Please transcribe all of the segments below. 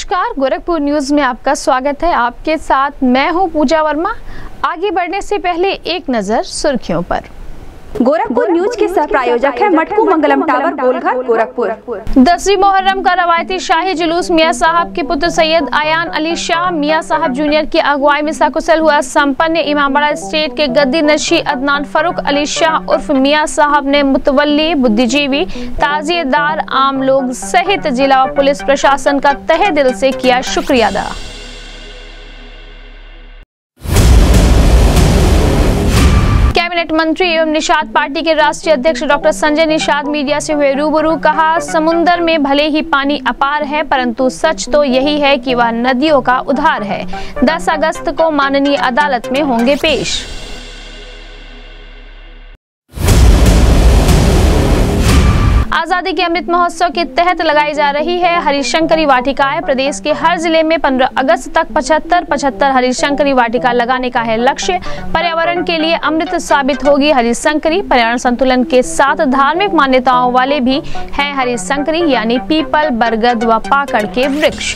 नमस्कार, गोरखपुर न्यूज में आपका स्वागत है। आपके साथ मैं हूं पूजा वर्मा। आगे बढ़ने से पहले एक नजर सुर्खियों पर। गोरखपुर न्यूज के सह प्रायोजक है मटकू मंगलम टावर, गोलघर, गोरखपुर। 10वीं मुहर्रम का रवायती शाही जुलूस मियां साहब के पुत्र सैयद अयान अली शाह मियां साहब जूनियर की अगुवाई में सकुशल हुआ संपन्न। इमामबाड़ा स्टेट के गद्दी नशी अदनान फारूक अली शाह उर्फ मियां साहब ने मुतवल्ली, बुद्धिजीवी, ताजिएदार, आम लोग सहित जिला व पुलिस प्रशासन का तहे दिल से किया शुक्रिया अदा। कैबिनेट मंत्री एवं निषाद पार्टी के राष्ट्रीय अध्यक्ष डॉक्टर संजय निषाद मीडिया से हुए रूबरू। कहा, समुंदर में भले ही पानी अपार है परंतु सच तो यही है कि वह नदियों का उद्धार है। 10 अगस्त को माननीय अदालत में होंगे पेश। आजादी के अमृत महोत्सव के तहत लगाई जा रही है हरिशंकरी वाटिकाएं। प्रदेश के हर जिले में 15 अगस्त तक 75 हरिशंकरी वाटिका लगाने का है लक्ष्य। पर्यावरण के लिए अमृत साबित होगी हरिशंकरी। पर्यावरण संतुलन के साथ धार्मिक मान्यताओं वाले भी हैं हरिशंकरी, यानी पीपल, बरगद व पाकड़ के वृक्ष।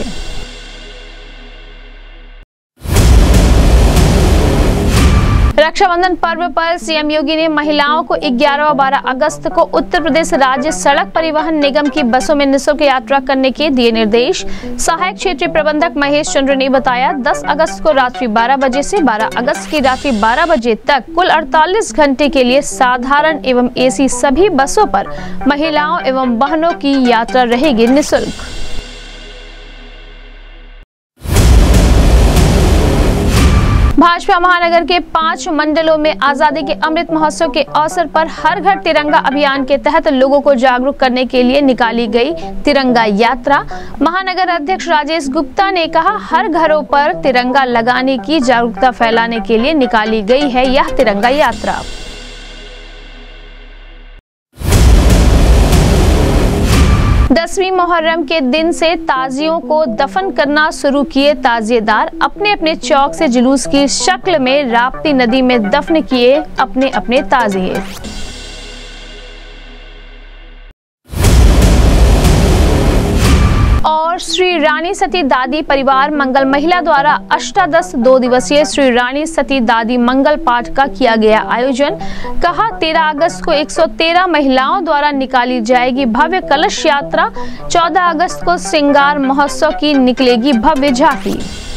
रक्षाबंधन पर्व पर सीएम योगी ने महिलाओं को 11 व 12 अगस्त को उत्तर प्रदेश राज्य सड़क परिवहन निगम की बसों में निःशुल्क यात्रा करने के दिए निर्देश। सहायक क्षेत्रीय प्रबंधक महेश चंद्र ने बताया, 10 अगस्त को रात्रि 12 बजे से 12 अगस्त की रात्रि 12 बजे तक कुल 48 घंटे के लिए साधारण एवं एसी सभी बसों पर महिलाओं एवं बहनों की यात्रा रहेगी निःशुल्क। भाजपा महानगर के 5 मंडलों में आजादी के अमृत महोत्सव के अवसर पर हर घर तिरंगा अभियान के तहत लोगों को जागरूक करने के लिए निकाली गई तिरंगा यात्रा। महानगर अध्यक्ष राजेश गुप्ता ने कहा, हर घरों पर तिरंगा लगाने की जागरूकता फैलाने के लिए निकाली गई है यह तिरंगा यात्रा। दसवीं मुहर्रम के दिन से ताजियों को दफन करना शुरू किए ताजिएदार। अपने अपने चौक से जुलूस की शक्ल में राप्ती नदी में दफन किए अपने अपने ताजिए। और श्री रानी सती दादी परिवार मंगल महिला द्वारा अष्टादश 2 दिवसीय श्री रानी सती दादी मंगल पाठ का किया गया आयोजन। कहा, 13 अगस्त को 113 महिलाओं द्वारा निकाली जाएगी भव्य कलश यात्रा। 14 अगस्त को श्रृंगार महोत्सव की निकलेगी भव्य झांकी।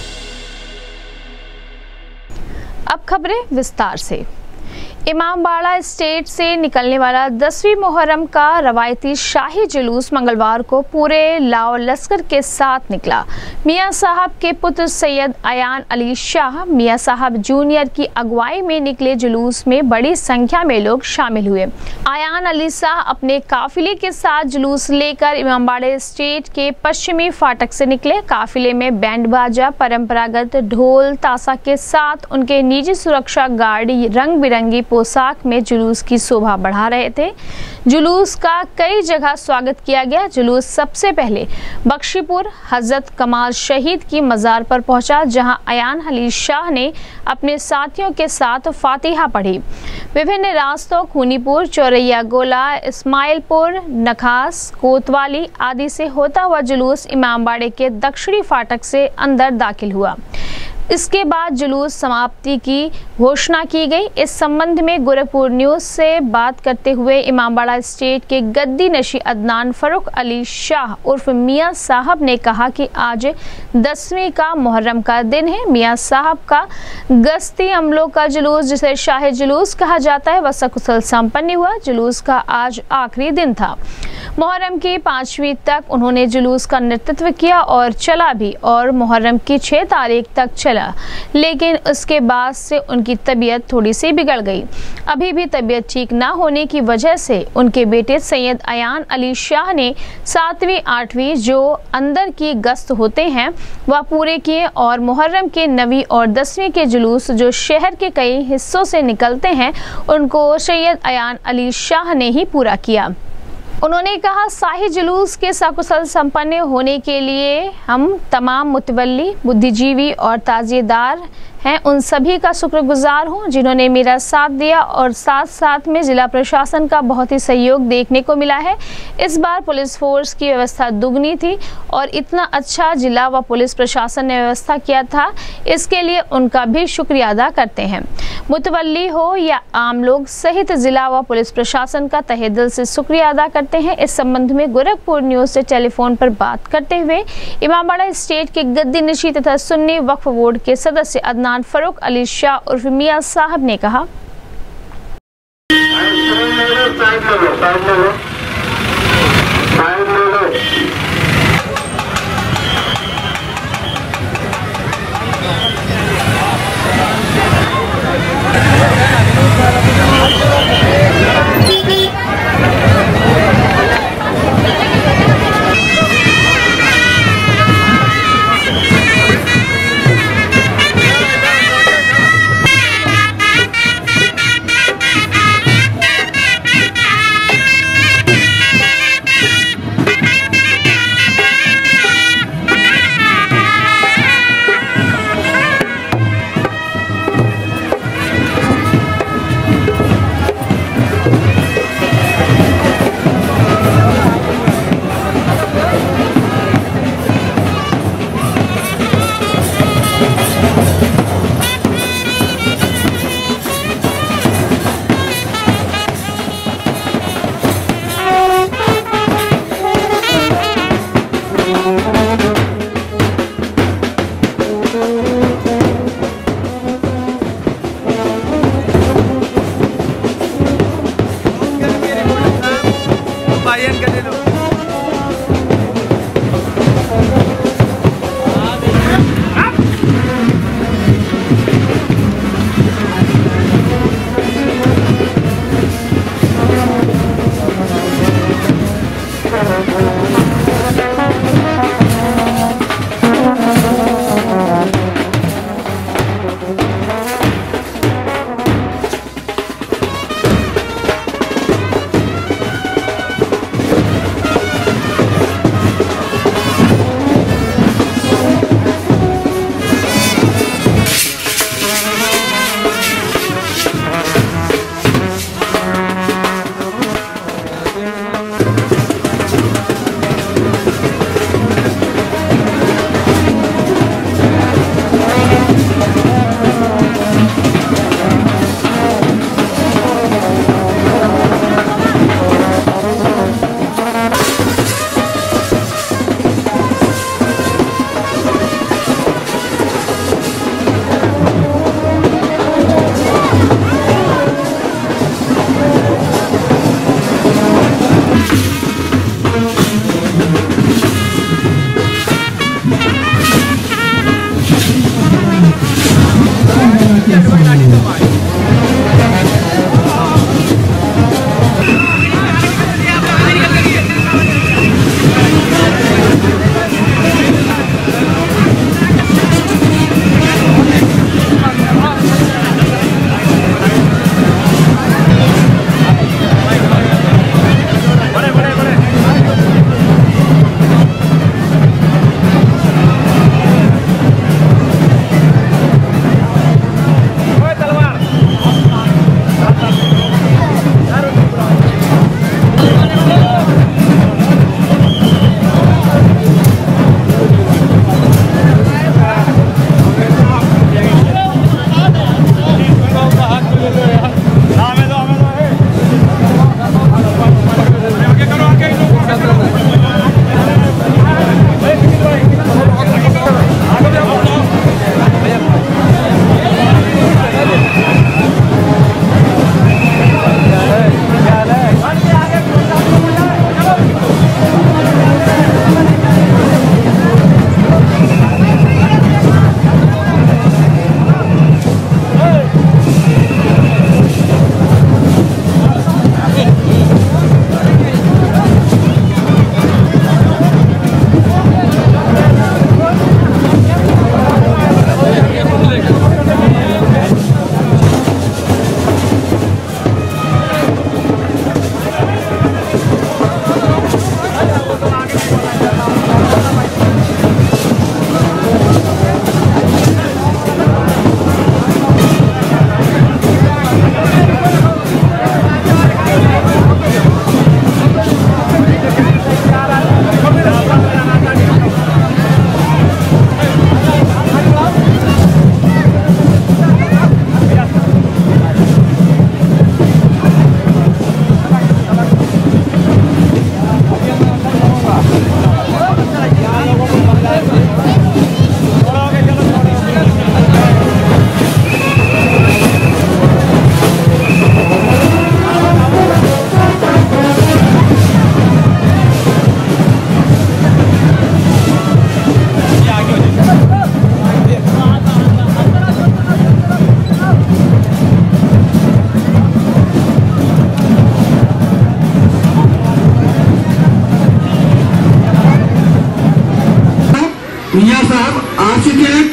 अब खबरें विस्तार से। इमामबाड़ा स्टेट से निकलने वाला 10वीं मुहर्रम का रवायती शाही जुलूस मंगलवार को पूरे लाव लश्कर के साथ निकला। मियां साहब के पुत्र सैयद अयान अली शाह मियां साहब जूनियर की अगुवाई में निकले जुलूस में बड़ी संख्या में लोग शामिल हुए। अयान अली शाह अपने काफिले के साथ जुलूस लेकर इमामबाड़ा स्टेट के पश्चिमी फाटक से निकले। काफिले में बैंड बाजा, परंपरागत ढोल ताशा के साथ उनके निजी सुरक्षा गार्ड रंग बिरंगी पोशाक में जुलूस की शोभा बढ़ा रहे थे। जुलूस का कई जगह स्वागत किया गया। जुलूस सबसे पहले बख्शीपुर हजरत कमाल शहीद की मजार पर पहुंचा, जहां अयान अली शाह ने अपने साथियों के साथ फातिहा पढ़ी। विभिन्न रास्तों खूनीपुर, चौरैया गोला, इस्माइलपुर, नखास, कोतवाली आदि से होता हुआ जुलूस इमामबाड़े के दक्षिणी फाटक से अंदर दाखिल हुआ। इसके बाद जुलूस समाप्ति की घोषणा की गई। इस संबंध में गोरखपुर न्यूज से बात करते हुए इमामबाड़ा स्टेट के गद्दी नशी अदनान फारूक अली शाह उर्फ मियां साहब ने कहा कि आज 10वीं का मुहर्रम का दिन है। मियां साहब का गश्ती अमलों का जुलूस, जिसे शाही जुलूस कहा जाता है, वह सकुशल संपन्न हुआ। जुलूस का आज आखिरी दिन था। मुहर्रम की 5वीं तक उन्होंने जुलूस का नेतृत्व किया और चला भी, और मुहर्रम की 6 तारीख तक चला, लेकिन उसके बाद से उनकी तबीयत थोड़ी सी बिगड़ गई। अभी भी तबीयत ठीक ना होने की वजह से उनके बेटे सैयद अयान अली शाह ने 7वीं 8वीं जो अंदर की गश्त होते हैं वह पूरे किए, और मुहर्रम के 9वीं और 10वीं के जुलूस जो शहर के कई हिस्सों से निकलते हैं उनको सैयद अयान अली शाह ने ही पूरा किया। उन्होंने कहा, शाही जुलूस के सकुशल संपन्न होने के लिए हम तमाम मुतवल्ली, बुद्धिजीवी और ताजियेदार हैं उन सभी का शुक्रगुजार हूं जिन्होंने मेरा साथ दिया और साथ साथ में जिला प्रशासन का बहुत ही सहयोग देखने को मिला है। इस बार पुलिस फोर्स की व्यवस्था दुगनी थी और इतना अच्छा जिला व पुलिस प्रशासन ने व्यवस्था किया था, इसके लिए उनका भी शुक्रिया अदा करते हैं। मुतवल्ली हो या आम लोग सहित जिला व पुलिस प्रशासन का तहे दिल से शुक्रिया अदा करते हैं। इस संबंध में गोरखपुर न्यूज से टेलीफोन पर बात करते हुए इमामबाड़ा स्टेट के गद्दी नशी तथा सुन्नी वक्फ बोर्ड के सदस्य अदनान फरूक अली शाह उर्फ मियां साहब ने कहा,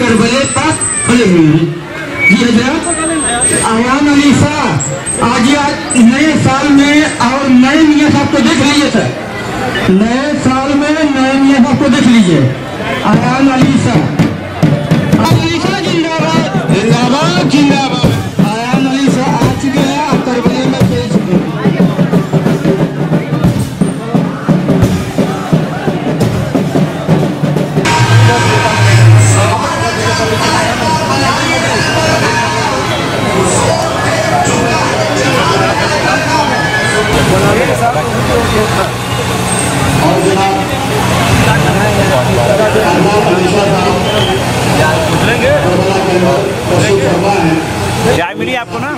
करबले पर खड़े हुए हैं। जी हजरत, अयान अली शाह आज नए साल में और नए मियां साहब को देख लीजिए सर, नए साल में नए मियां साहब को देख लीजिए। अयान अली शाह जिंदाबाद जिंदाबाद जिंदाबाद। अयान अली शाह आ चुके हैं, आप करबले में पेश हुए। चाय मिली आपको ना?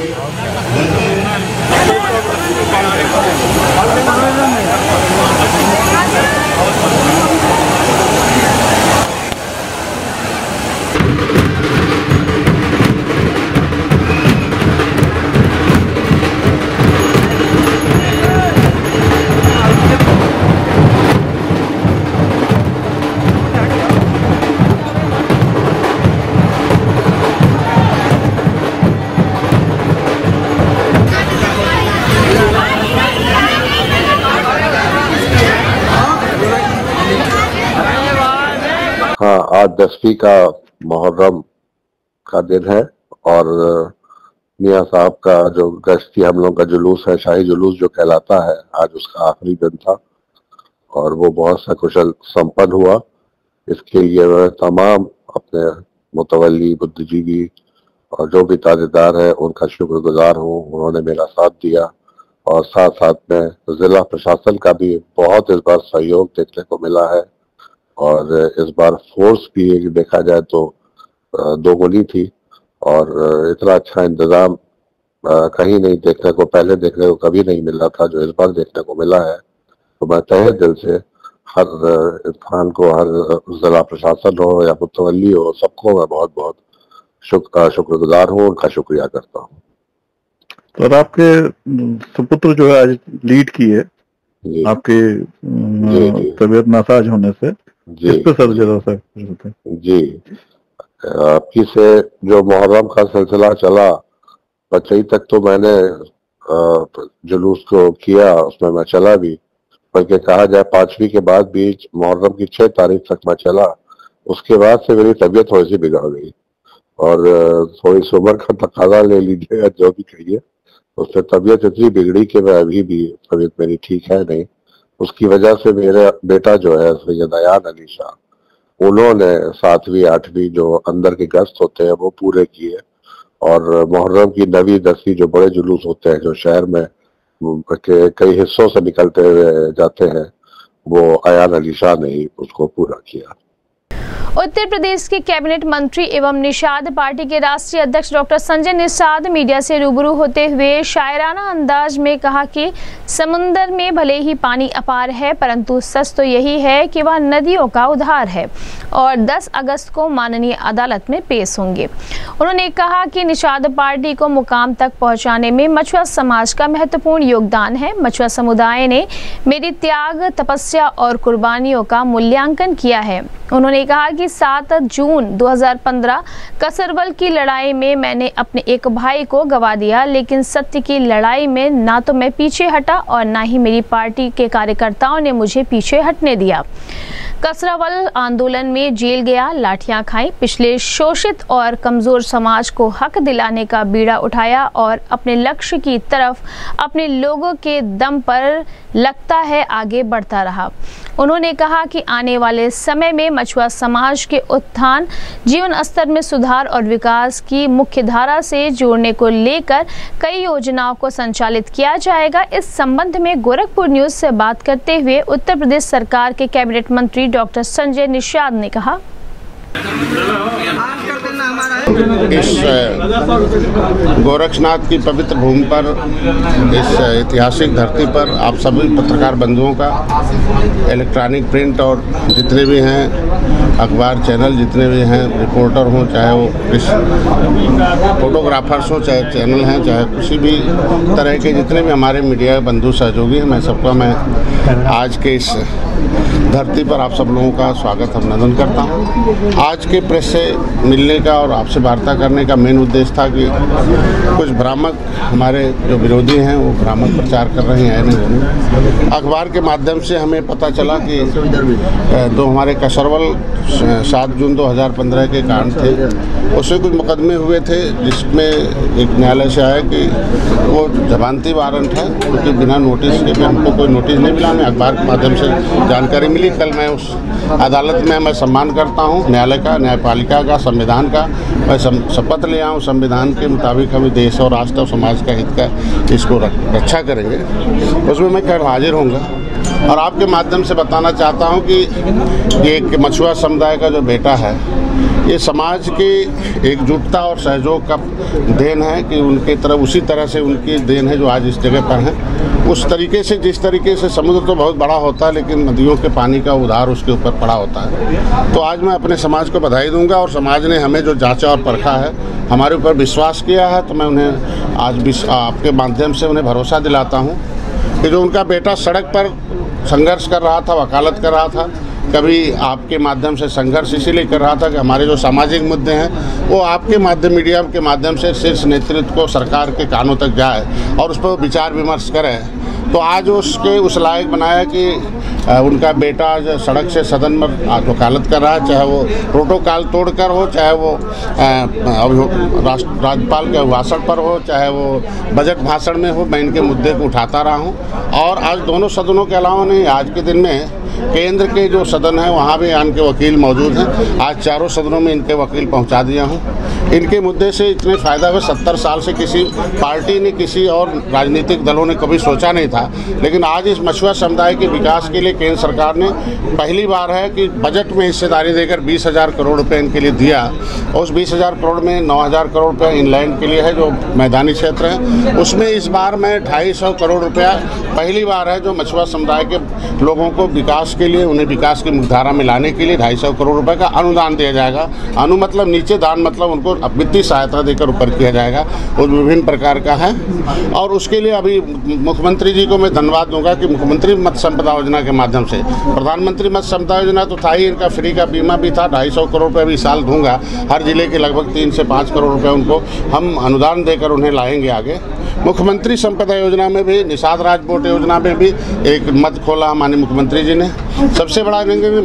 हाँ, आज 10वीं का मुहर्रम का दिन है और मियाँ साहब का जो गश्ती हम लोग का जुलूस है, शाही जुलूस जो कहलाता है, आज उसका आखिरी दिन था और वो बहुत सकुशल संपन्न हुआ। इसके लिए मैं तमाम अपने मुतवल्ली, बुद्धिजीवी और जो भी ताजेदार है उनका शुक्रगुजार हूँ। उन्होंने मेरा साथ दिया और साथ साथ में जिला प्रशासन का भी बहुत इस बार सहयोग देखने को मिला है और इस बार फोर्स भी देखा जाए तो दोगुनी थी और इतना अच्छा इंतजाम कहीं नहीं देखने को, पहले देखने को कभी नहीं मिला था जो इस बार देखने को मिला है। तो मैं तहे दिल से हर इंसान को, हर जिला प्रशासन हो या मुतवल्ली हो, सबको मैं बहुत बहुत शुक्रगुजार हूँ, उनका शुक्रिया करता हूँ। तो आपके सुपुत्र जो है आज लीड की है आपके तबीयत नासाज होने से, इस पे सर जरा सा जी, आपकी से जो मुहर्रम का सिलसिला चला 25 तक तो मैंने जुलूस को किया, उसमें मैं चला भी, बल्कि कहा जाए 5वीं के बाद भी मुहर्रम की 6 तारीख तक मैं चला। उसके बाद से मेरी तबीयत थोड़ी सी बिगड़ गई और थोड़ी सी उम्र का तकाजा ले लीजिएगा, जो भी कहिए, उससे तबीयत इतनी बिगड़ी कि मैं अभी भी तबीयत मेरी ठीक है नहीं। उसकी वजह से मेरा बेटा जो है सैयद अयान अली शाह, उन्होंने 7वीं 8वीं जो अंदर के गश्त होते हैं वो पूरे किए और मुहर्रम की 9वीं 10वीं जो बड़े जुलूस होते हैं जो शहर में के कई हिस्सों से निकलते हुए जाते हैं, वो अयान अली शाह ने ही उसको पूरा किया। उत्तर प्रदेश के कैबिनेट मंत्री एवं निषाद पार्टी के राष्ट्रीय अध्यक्ष डॉक्टर संजय निषाद मीडिया से रूबरू होते हुए शायराना अंदाज में कहा कि समुंदर में भले ही पानी अपार है, परंतु सच तो यही है कि वह नदियों का उद्धार है और 10 अगस्त को माननीय अदालत में पेश होंगे। उन्होंने कहा कि निषाद पार्टी को मुकाम तक पहुंचाने में मछुआ समाज का महत्वपूर्ण योगदान है। मछुआ समुदाय ने मेरी त्याग, तपस्या और कुर्बानियों का मूल्यांकन किया है। उन्होंने कहा कि 7 जून 2015 कसरवल की लड़ाई में मैंने अपने एक भाई को गवा दिया, लेकिन सत्य की लड़ाई में ना तो मैं पीछे हटा और ना ही मेरी पार्टी के कार्यकर्ताओं ने मुझे पीछे हटने दिया। कसरावल आंदोलन में जेल गया, लाठियां खाई, पिछले शोषित और कमजोर समाज को हक दिलाने का बीड़ा उठाया और अपने लक्ष्य की तरफ अपने लोगों के दम पर लगता है आगे बढ़ता रहा। उन्होंने कहा कि आने वाले समय में मछुआ समाज के उत्थान, जीवन स्तर में सुधार और विकास की मुख्य धारा से जोड़ने को लेकर कई योजनाओं को संचालित किया जाएगा। इस संबंध में गोरखपुर न्यूज से बात करते हुए उत्तर प्रदेश सरकार के कैबिनेट मंत्री डॉक्टर संजय निषाद ने कहा, इस गोरक्षनाथ की पवित्र भूमि पर, इस ऐतिहासिक धरती पर आप सभी पत्रकार बंधुओं का, इलेक्ट्रॉनिक प्रिंट और जितने भी हैं अखबार चैनल, जितने भी हैं रिपोर्टर हों, चाहे वो फोटोग्राफर्स हों, चाहे चैनल हैं, चाहे किसी भी तरह के जितने भी हमारे मीडिया बंधु सहयोगी हैं, मैं सबका आज के इस धरती पर आप सब लोगों का स्वागत अभिनंदन करता हूं। आज के प्रेस से मिलने का और आपसे वार्ता करने का मेन उद्देश्य था कि कुछ भ्रामक हमारे जो विरोधी हैं वो भ्रामक प्रचार कर रहे हैं। अखबार के माध्यम से हमें पता चला कि जो हमारे कसरवल 7 जून 2015 के कांड थे, उसमें कुछ मुकदमे हुए थे, जिसमें एक न्यायालय से आया कि वो जमानती वारंट है, क्योंकि बिना नोटिस के हमको कोई नोटिस नहीं मिला। हमें अखबार के माध्यम से जानकारी मिली। कल मैं उस अदालत में मैं सम्मान करता हूं न्यायालय का, न्यायपालिका का, संविधान का। मैं शपथ ले आऊँ संविधान के मुताबिक हम देश और राष्ट्र और समाज का हित का इसको रक्षा करेंगे। उसमें मैं कल हाजिर होऊंगा और आपके माध्यम से बताना चाहता हूं कि एक मछुआ समुदाय का जो बेटा है, ये समाज की एकजुटता और सहयोग का देन है कि उनके तरफ उसी तरह से उनकी देन है जो आज इस जगह पर है। उस तरीके से, जिस तरीके से समुद्र तो बहुत बड़ा होता है, लेकिन नदियों के पानी का उधार उसके ऊपर पड़ा होता है। तो आज मैं अपने समाज को बधाई दूंगा, और समाज ने हमें जो जांचा और परखा है, हमारे ऊपर विश्वास किया है, तो मैं उन्हें आज आपके माध्यम से उन्हें भरोसा दिलाता हूँ कि जो उनका बेटा सड़क पर संघर्ष कर रहा था, वकालत कर रहा था, कभी आपके माध्यम से संघर्ष इसीलिए कर रहा था कि हमारे जो सामाजिक मुद्दे हैं वो आपके माध्यम, मीडिया के माध्यम से शीर्ष नेतृत्व को, सरकार के कानों तक जाए और उस पर विचार विमर्श करे। तो आज उसके उस लायक बनाया कि उनका बेटा आज सड़क से सदन में वकालत कर रहा है, चाहे वो प्रोटोकॉल तोड़कर हो, चाहे वो राज्यपाल के भाषण पर हो, चाहे वो बजट भाषण में हो। मैं इनके मुद्दे को उठाता रहा हूँ, और आज दोनों सदनों के अलावा नहीं, आज के दिन में केंद्र के जो सदन है वहाँ भी इनके वकील मौजूद हैं। आज चारों सदनों में इनके वकील पहुँचा दिया हूँ। इनके मुद्दे से इतने फ़ायदा हुआ, 70 साल से किसी पार्टी ने, किसी और राजनीतिक दलों ने कभी सोचा नहीं था, लेकिन आज इस मछुआ समुदाय के विकास के लिए केंद्र सरकार ने पहली बार है कि बजट में हिस्सेदारी देकर 20,000 करोड़ रुपये इनके लिए दिया। और उस 20,000 करोड़ में 9,000 करोड़ रुपये इनलैंड के लिए है, जो मैदानी क्षेत्र है। उसमें इस बार में 250 करोड़ रुपया पहली बार है जो मछुआ समुदाय के लोगों को विकास के लिए, उन्हें विकास की मुख्यधारा में लाने के लिए 250 करोड़ रुपए का अनुदान दिया जाएगा। अनु मतलब नीचे, दान मतलब उनको वित्तीय सहायता देकर ऊपर किया जाएगा। वो विभिन्न प्रकार का है, और उसके लिए अभी मुख्यमंत्री जी को मैं धन्यवाद दूंगा कि मुख्यमंत्री मत्स्य संपदा योजना के माध्यम से, प्रधानमंत्री मत्स्य संपदा योजना तो था ही, इनका फ्री का बीमा भी था। 250 करोड़ रुपये अभी साल दूंगा। हर जिले के लगभग 3 से 5 करोड़ रुपये उनको हम अनुदान देकर उन्हें लाएंगे आगे। मुख्यमंत्री संपदा योजना में भी, निषाद राज बोट योजना में भी एक मत खोला माननीय मुख्यमंत्री जी ने। सबसे बड़ा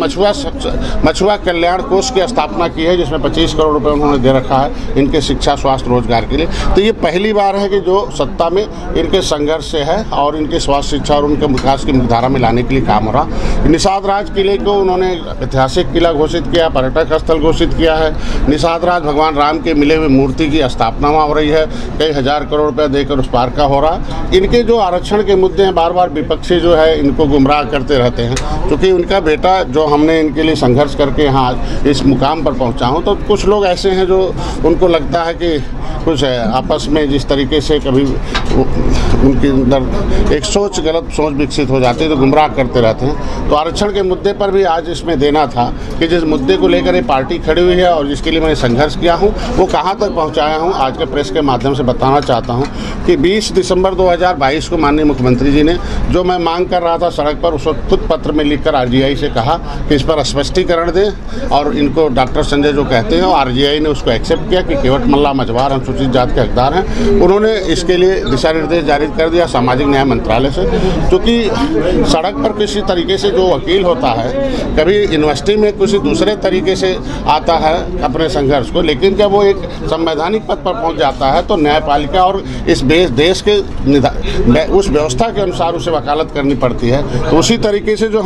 मछुआ कल्याण कोष की स्थापना की है, जिसमें 25 करोड़ रुपए उन्होंने दे रखा है इनके शिक्षा, स्वास्थ्य, रोजगार के लिए। तो ये पहली बार है कि जो सत्ता में इनके संघर्ष से है और इनके स्वास्थ्य, शिक्षा और उनके विकास की मुख्यधारा में लाने के लिए काम हो रहा। निषाद राज किले को उन्होंने ऐतिहासिक किला घोषित किया, पर्यटक स्थल घोषित किया है। निषाद राज भगवान राम के मिले हुए मूर्ति की स्थापना हो रही है, कई हजार करोड़ रुपये देकर उस पार का हो रहा। इनके जो आरक्षण के मुद्दे हैं, बार बार विपक्षी जो है इनको गुमराह करते रहते हैं, क्योंकि उनका बेटा जो हमने इनके लिए संघर्ष करके यहाँ इस मुकाम पर पहुँचा हूँ। तो कुछ लोग ऐसे हैं जो उनको लगता है कि कुछ आपस में जिस तरीके से कभी उनके अंदर एक सोच, गलत सोच विकसित हो जाती है, तो गुमराह करते रहते हैं। तो आरक्षण के मुद्दे पर भी आज इसमें देना था कि जिस मुद्दे को लेकर ये पार्टी खड़ी हुई है और जिसके लिए मैंने संघर्ष किया हूँ, वो कहाँ तक पहुँचाया हूँ, आज के प्रेस के माध्यम से बताना चाहता हूँ कि 20 दिसंबर 2022 को माननीय मुख्यमंत्री जी ने जो मैं मांग कर रहा था सड़क पर, उस वक्त खुद पत्र में लिखकर आरजीआई से कहा कि इस पर स्पष्टीकरण दें, और इनको डॉक्टर संजय जो कहते हैं, और आरजीआई ने उसको एक्सेप्ट किया कि केवट मल्ला मझवार अनुसूचित जाति के हकदार हैं। उन्होंने इसके लिए दिशा निर्देश जारी कर दिया सामाजिक न्याय मंत्रालय से, क्योंकि सड़क पर किसी तरीके से जो वकील होता है, कभी यूनिवर्सिटी में किसी दूसरे तरीके से आता है अपने संघर्ष को, लेकिन जब वो एक संवैधानिक पद पर पहुंच जाता है तो न्यायपालिका और इस देश के उस व्यवस्था के अनुसार उसे वकालत करनी पड़ती है। तो उसी तरीके से जो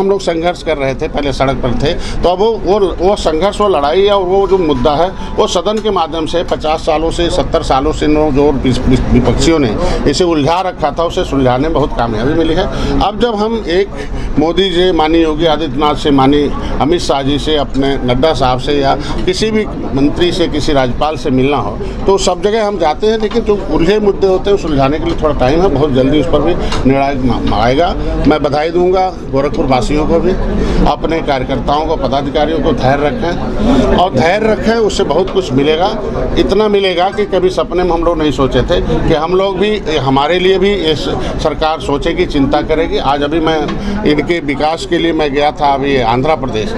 हम लोग संघर्ष कर रहे थे, पहले सड़क पर थे, तो अब वो संघर्ष, वो लड़ाई और वो जो मुद्दा है वो सदन के माध्यम से 50 सालों से 70 सालों से जो विपक्षियों ने इसे उलझा रखा था उसे सुलझाने में बहुत कामयाबी मिली है। अब जब हम एक मोदी जी, माननीय योगी आदित्यनाथ से, माननीय अमित शाह जी से, अपने नड्डा साहब से या किसी भी मंत्री से, किसी राज्यपाल से मिलना हो तो सब जगह हम जाते हैं, लेकिन जो उलझे मुद्दे होते हैं सुलझाने के लिए थोड़ा टाइम है, बहुत जल्दी उस पर भी निर्णय आएगा। मैं बधाई दूंगा गोरखपुर वासियों को भी, अपने कार्यकर्ताओं को, पदाधिकारियों को धैर्य रखें और धैर्य रखें, उससे बहुत कुछ मिलेगा। इतना मिलेगा कि कभी सपने में हम लोग नहीं सोचे थे कि हम लोग भी, हमारे लिए भी ये सरकार सोचेगी, चिंता करेगी। आज अभी मैं इनके विकास के लिए मैं गया था अभी आंध्र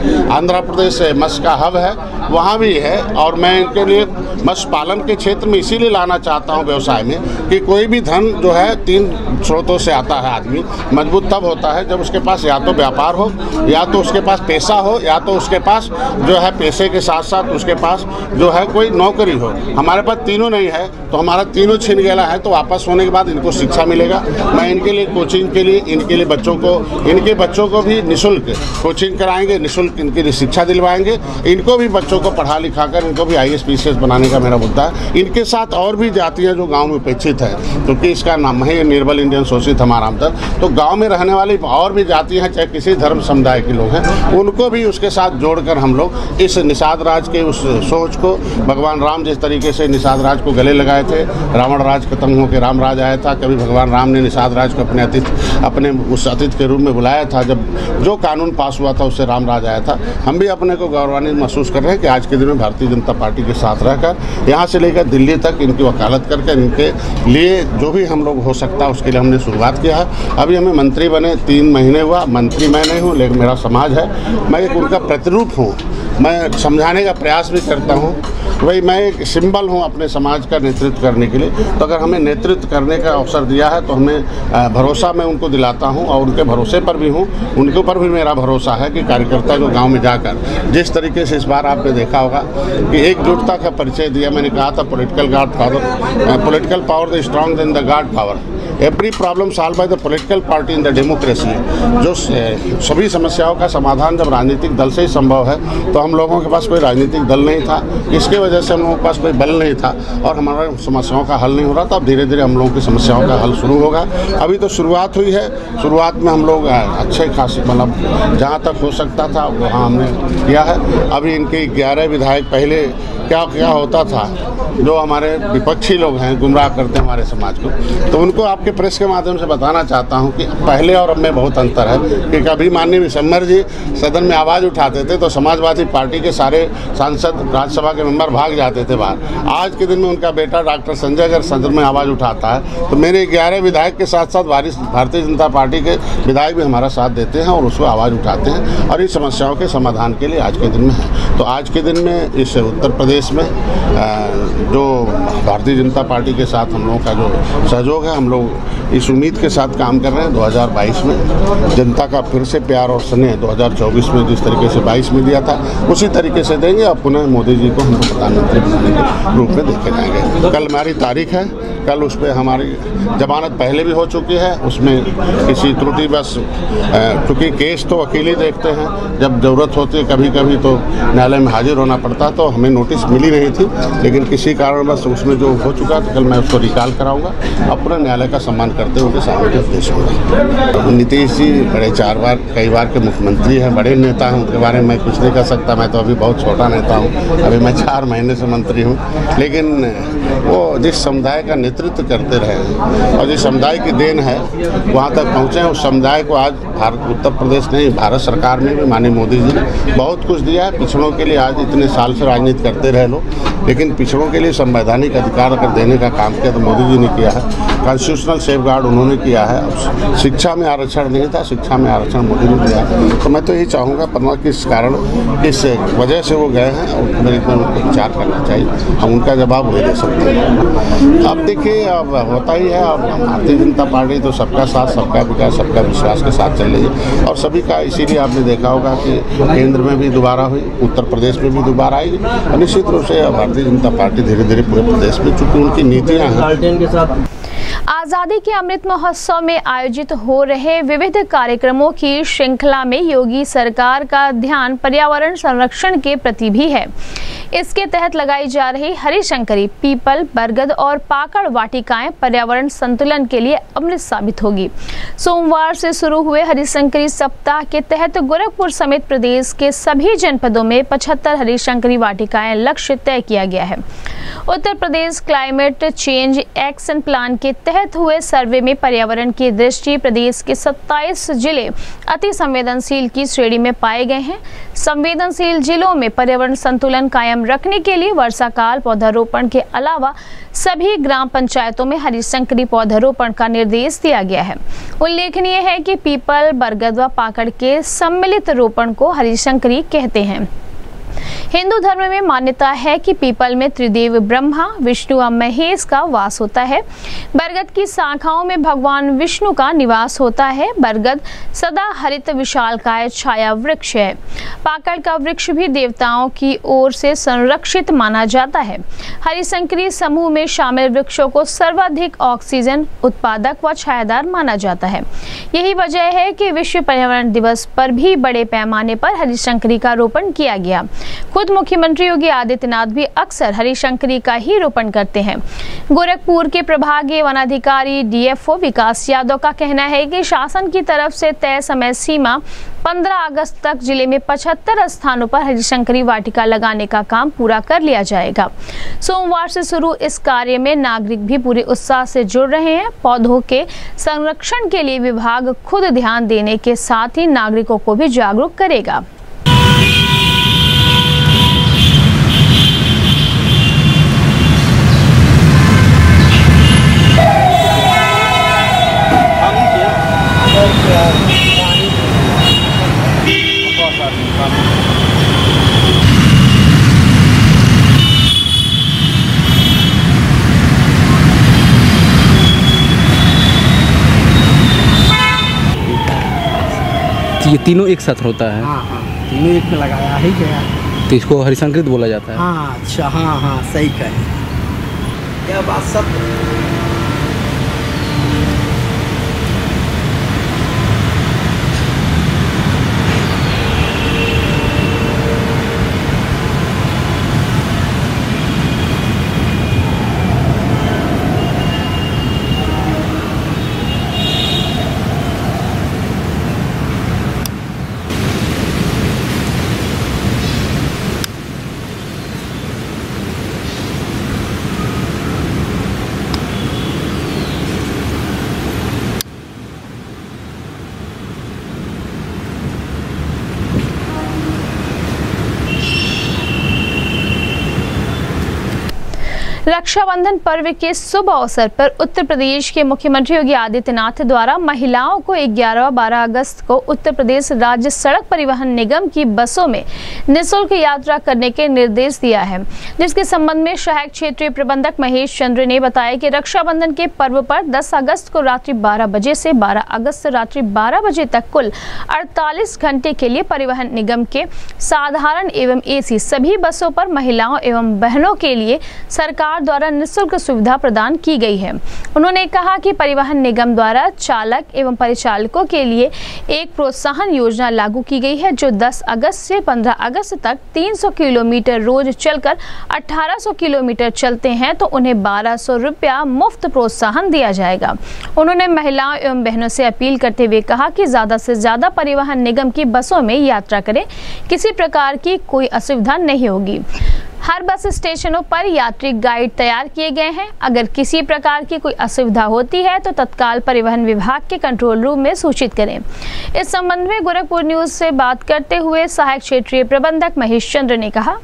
प्रदेश मत्स्य का हब है, वहाँ भी है, और मैं इनके लिए मत्स्य पालन के क्षेत्र में इसीलिए लाना चाहता हूँ व्यवसाय में कि कोई भी धन जो है 3 स्रोतों से आता है। आदमी मजबूत तब होता है जब उसके पास या तो व्यापार हो, या तो उसके पास पैसा हो, या तो उसके पास जो है पैसे के साथ साथ उसके पास जो है कोई नौकरी हो। हमारे पास तीनों नहीं है, तो हमारा तीनों छिन गया है, तो वापस होने के बाद इनको शिक्षा मिलेगा। मैं इनके लिए कोचिंग के लिए, इनके लिए इनके बच्चों को भी निःशुल्क कोचिंग कराएंगे, निःशुल्क इनके लिए शिक्षा दिलवाएंगे। इनको भी बच्चों को पढ़ा लिखा कर इनको भी IAS PCS बनाने का मेरा मुद्दा है। इनके साथ और भी जातियाँ जो गाँव में उपेक्षित है, क्योंकि इसका नाम है निर्बल इंडियन शोषित हमारा अंतर, तो गाँव में रहने वाली और भी जातियाँ हैं, चाहे किसी धर्म समुदाय के लोग हैं, उनको भी उसके साथ जोड़कर हम लोग इस निषाद राज के उस सोच को, भगवान राम जिस तरीके से निषाद राज को गले लगाए थे, रावण राज खत्म होकर राम राज आया था, कभी भगवान राम ने निषाद राज को अपने उस अतिथि के रूप में बुलाया था, जब जो कानून पास हुआ था उससे राम राज आया था। हम भी अपने को गौरवान्वित महसूस कर रहे हैं कि आज के दिन में भारतीय जनता पार्टी के साथ रहकर यहाँ से लेकर दिल्ली तक इनकी वकालत करके इनके लिए जो भी हम लोग हो सकता है उसके लिए हमने शुरुआत किया है। अभी हमें मंत्री बने 3 महीने हुआ। मंत्री मैं नहीं हूँ, लेकिन मेरा समाज है, मैं एक उनका प्रतिरूप हूँ। मैं समझाने का प्रयास भी करता हूँ, वही मैं एक सिंबल हूँ अपने समाज का नेतृत्व करने के लिए। तो अगर हमें नेतृत्व करने का अवसर दिया है तो हमें भरोसा मैं उनको दिलाता हूँ और उनके भरोसे पर भी हूँ। उनके ऊपर भी मेरा भरोसा है कि कार्यकर्ता जो गांव में जाकर जिस तरीके से इस बार आपने देखा होगा कि एकजुटता का परिचय दिया। मैंने कहा था political power the strong then the god power, every problem solve by the political party in the democracy. जो सभी समस्याओं का समाधान जब राजनीतिक दल से ही संभव है, तो हम लोगों के पास कोई राजनीतिक दल नहीं था, इसके वजह से हम लोगों के पास कोई बल नहीं था और हमारा समस्याओं का हल नहीं हो रहा था। अब धीरे धीरे हम लोगों की समस्याओं का हल शुरू होगा। अभी तो शुरुआत हुई है, शुरुआत में हम लोग अच्छे खासे मतलब जहाँ तक हो सकता था वहाँ हमने किया है। अभी इनके 11 विधायक, पहले क्या होता था, जो हमारे विपक्षी लोग हैं गुमराह करते हैं हमारे समाज को, तो उनको आपके प्रेस के माध्यम से बताना चाहता हूं कि पहले और अब में बहुत अंतर है। कि कभी माननीय विशंबर जी सदन में आवाज़ उठाते थे तो समाजवादी पार्टी के सारे सांसद, राज्यसभा के मेंबर भाग जाते थे बाहर। आज के दिन में उनका बेटा डॉक्टर संजय अगर सदन में आवाज़ उठाता है तो मेरे 11 विधायक के साथ साथ भारतीय जनता पार्टी के विधायक भी हमारा साथ देते हैं और उसको आवाज़ उठाते हैं और इन समस्याओं के समाधान के लिए आज के दिन में है। तो आज के दिन में इस उत्तर प्रदेश में जो भारतीय जनता पार्टी के साथ हम लोगों का जो सहयोग है, हम लोग इस उम्मीद के साथ काम कर रहे हैं 2022 में जनता का फिर से प्यार और स्नेह 2024 में जिस तरीके से 22 में दिया था उसी तरीके से देंगे और पुनः मोदी जी को हम प्रधानमंत्री बनाने के रूप में देखे जाएंगे। कल हमारी तारीख है, कल उस पर हमारी जमानत पहले भी हो चुकी है, उसमें किसी त्रुटि बस क्योंकि केस तो वकील ही देखते हैं, जब ज़रूरत होती है कभी कभी तो न्यायालय में हाजिर होना पड़ता, तो हमें नोटिस मिली नहीं थी, लेकिन किसी कारण बस उसमें जो हो चुका तो कल मैं उसको रिकॉल कराऊंगा और पूरा न्यायालय का सम्मान करते हुए उनके सामने पेश होगा। नीतीश जी बड़े कई बार के मुख्यमंत्री हैं, बड़े नेता हैं, उनके बारे में मैं कुछ नहीं कर सकता, मैं तो अभी बहुत छोटा नेता हूँ, अभी मैं 4 महीने से मंत्री हूँ, लेकिन वो जिस समुदाय का नेतृत्व करते रहे और जिस समुदाय की देन है वहाँ तक पहुँचे हैं, उस समुदाय को आज उत्तर प्रदेश नहीं भारत सरकार में भी माननीय मोदी जी ने बहुत कुछ दिया है। पिछड़ों के लिए आज इतने साल से राजनीति करते रहे लोग, लेकिन पिछड़ों के लिए संवैधानिक अधिकार अगर देने का काम किया तो मोदी जी ने किया है, कॉन्स्टिट्यूशनल सेफ गार्ड उन्होंने किया है। शिक्षा में आरक्षण नहीं था, शिक्षा में आरक्षण मोदी ने दिया है। तो मैं तो यही चाहूँगा परमा किस कारण किस वजह से वो गए हैं और मेरे इतना उनको विचार करना चाहिए, हम उनका जवाब वही दे सकते हैं। अब देखिए अब होता ही है, अब भारतीय जनता पार्टी तो सबका साथ, सबका विकास, सबका विश्वास के साथ चल रही है और सभी का, इसीलिए आपने देखा होगा कि केंद्र में भी दोबारा हुई, उत्तर प्रदेश में भी दोबारा आएगी और निश्चित रूप से भारतीय जनता पार्टी धीरे धीरे पूरे प्रदेश में, चूँकि उनकी नीतियाँ हैं। आज़ादी के अमृत महोत्सव में आयोजित हो रहे विविध कार्यक्रमों की श्रृंखला में योगी सरकार का ध्यान पर्यावरण संरक्षण के प्रति भी है। इसके तहत लगाई जा रही हरिशंकरी, पीपल, बरगद और पाकड़ वाटिकाएं पर्यावरण संतुलन के लिए अमृत साबित होगी। सोमवार से शुरू हुए हरिशंकरी सप्ताह के तहत गोरखपुर समेत प्रदेश के सभी जनपदों में 75 हरिशंकरी वाटिकाएं लक्ष्य तय किया गया है। Uttar Pradesh climate change action plan के तहत हुए सर्वे में पर्यावरण की दृष्टि प्रदेश के 27 जिले अति संवेदनशील की श्रेणी में पाए गए हैं। संवेदनशील जिलों में पर्यावरण संतुलन कायम रखने के लिए वर्षाकाल पौधारोपण के अलावा सभी ग्राम पंचायतों में हरिशंकरी पौधारोपण का निर्देश दिया गया है। उल्लेखनीय है कि पीपल, बरगद व पाकड़ के सम्मिलित रोपण को हरिशंकरी कहते हैं। हिंदू धर्म में मान्यता है कि पीपल में त्रिदेव ब्रह्मा, विष्णु और महेश का वास होता है। बरगद की शाखाओं में भगवान विष्णु का निवास होता है। बरगद सदा हरित विशालकाय छाया वृक्ष है। पाकड़ का वृक्ष भी देवताओं की ओर से संरक्षित माना जाता है। हरिशंकरी समूह में शामिल वृक्षों को सर्वाधिक ऑक्सीजन उत्पादक व छायादार माना जाता है। यही वजह है कि विश्व पर्यावरण दिवस पर भी बड़े पैमाने पर हरिशंकरी का रोपण किया गया। खुद मुख्यमंत्री योगी आदित्यनाथ भी अक्सर हरिशंकरी का ही रोपण करते हैं। गोरखपुर के प्रभागीय वनाधिकारी डीएफओ विकास यादव का कहना है कि शासन की तरफ से तय समय सीमा 15 अगस्त तक जिले में 75 स्थानों पर हरिशंकरी वाटिका लगाने का काम पूरा कर लिया जाएगा। सोमवार से शुरू इस कार्य में नागरिक भी पूरे उत्साह से जुड़ रहे हैं। पौधों के संरक्षण के लिए विभाग खुद ध्यान देने के साथ ही नागरिकों को भी जागरूक करेगा। ये तीनों एक साथ होता है? हाँ, तीनों एक में लगाया ही गया। तो इसको हरिशंकरित बोला जाता है? हाँ, अच्छा, हाँ, सही कहे। यह बात सब रक्षाबंधन पर्व के शुभ अवसर पर उत्तर प्रदेश के मुख्यमंत्री योगी आदित्यनाथ द्वारा महिलाओं को 11 व 12 अगस्त को उत्तर प्रदेश राज्य सड़क परिवहन निगम की बसों में निःशुल्क यात्रा करने के निर्देश दिया है, जिसके संबंध में सहायक क्षेत्रीय प्रबंधक महेश चंद्र ने बताया कि रक्षाबंधन के पर्व पर 10 अगस्त को रात्रि 12 बजे से 12 अगस्त रात्रि 12 बजे तक कुल 48 घंटे के लिए परिवहन निगम के साधारण एवं एसी सभी बसों पर महिलाओं एवं बहनों के लिए सरकार द्वारा निःशुल्क सुविधा प्रदान की गई है। उन्होंने कहा कि परिवहन निगम द्वारा चालक एवं परिचालकों के लिए एक प्रोत्साहन योजना लागू की गई है, जो 10 अगस्त से 15 अगस्त तक 300 किलोमीटर रोज चलकर 1800 किलोमीटर चलते हैं तो उन्हें 1200 रुपया मुफ्त प्रोत्साहन दिया जाएगा। उन्होंने महिलाओं एवं बहनों से अपील करते हुए कहा कि ज्यादा से ज्यादा परिवहन निगम की बसों में यात्रा करें, किसी प्रकार की कोई असुविधा नहीं होगी। हर बस स्टेशनों पर यात्री गाइड तैयार किए गए हैं। अगर किसी प्रकार की कोई असुविधा होती है तो तत्काल परिवहन विभाग के कंट्रोल रूम में सूचित करें। इस संबंध में गोरखपुर न्यूज से बात करते हुए सहायक क्षेत्रीय प्रबंधक महेश चंद्र ने कहा,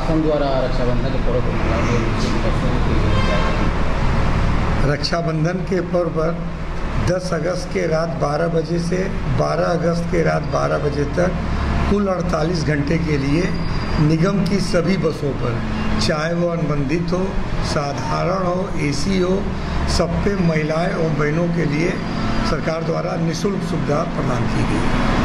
शासन द्वारा रक्षाबंधन के पर्व पर रक्षाबंधन के पर्व पर 10 अगस्त के रात 12 बजे से 12 अगस्त के रात 12 बजे तक कुल 48 घंटे के लिए निगम की सभी बसों पर, चाहे वो अनुबंधित हो, साधारण हो, एसी हो, सब पे महिलाएं और बहनों के लिए सरकार द्वारा निःशुल्क सुविधा प्रदान की गई